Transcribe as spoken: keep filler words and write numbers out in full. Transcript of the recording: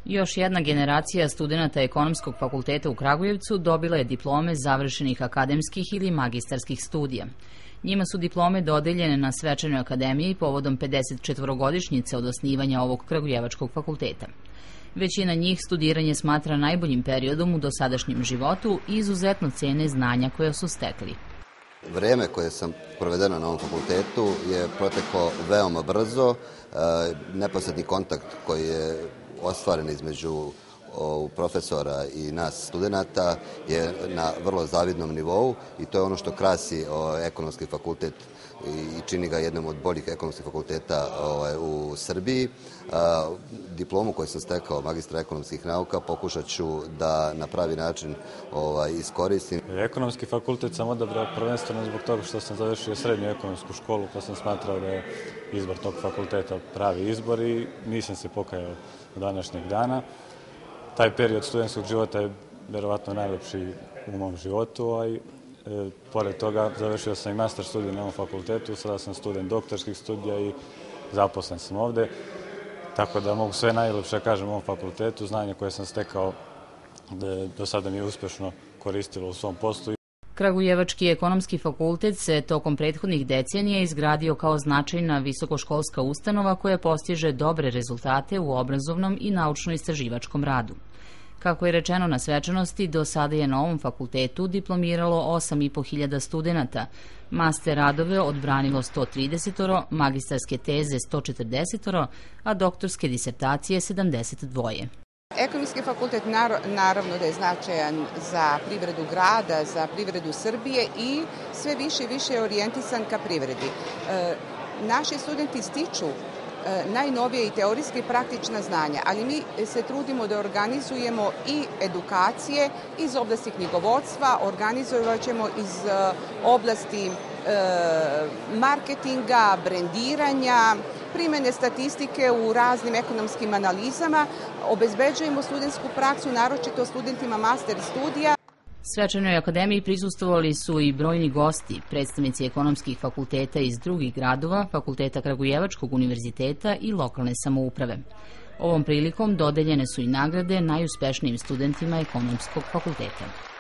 Još jedna generacija studenata Ekonomskog fakulteta u Kragujevcu dobila je diplome završenih akademskih ili magistarskih studija. Njima su diplome dodeljene na svečanoj akademiji povodom pedesetčetvorogodišnjice od osnivanja ovog Kragujevačkog fakulteta. Većina njih studiranje smatra najboljim periodom u dosadašnjem životu i izuzetno cene znanja koje su stekli. Vreme koje sam provedeno na ovom fakultetu je proteklo veoma brzo. Neposredni kontakt koji je ostvaren između profesora i nas studenata je na vrlo zavidnom nivou i to je ono što krasi ekonomski fakultet i čini ga jednom od boljih ekonomskih fakulteta u Srbiji. Diplomu koju sam stekao, magistra ekonomskih nauka, pokušat ću da na pravi način iskoristim. Ekonomski fakultet sam odabrao prvenstveno zbog toga što sam završio srednju ekonomsku školu, pa sam smatrao da je izbor tog fakulteta pravi izbor i nisam se pokajao do današnjeg dana. Taj period studentskog života je verovatno najlepši u mom životu, a i pored toga završio sam i master studij na ovom fakultetu, sada sam student doktorskih studija i zaposlen sam ovde, tako da mogu sve najlepše kažem o ovom fakultetu, znanje koje sam stekao do sada mi je uspešno koristilo u svom poslu. Kragujevački ekonomski fakultet se tokom prethodnih decenija izgradio kao značajna visokoškolska ustanova koja postiže dobre rezultate u obrazovnom i naučno-istraživačkom radu. Kako je rečeno na svečanosti, do sada je na ovom fakultetu diplomiralo osam i po hiljada studenata, master radove odbranilo sto trideset, magistarske teze sto četrdeset, a doktorske disertacije sedamdeset dva. Ekonomski fakultet naravno da je značajan za privredu grada, za privredu Srbije i sve više i više je orijentisan ka privredi. Naši studenti stiču najnovije i teorijske i praktična znanja, ali mi se trudimo da organizujemo i edukacije iz oblasti knjigovodstva, organizovat ćemo iz oblasti marketinga, brendiranja, primene statistike u raznim ekonomskim analizama, obezbeđujemo studentsku praksu, naročito studentima master studija. Svečanoj akademiji prisustvovali su i brojni gosti, predstavnici ekonomskih fakulteta iz drugih gradova, Fakulteta Kragujevačkog univerziteta i lokalne samouprave. Ovom prilikom dodeljene su i nagrade najuspešnijim studentima Ekonomskog fakulteta.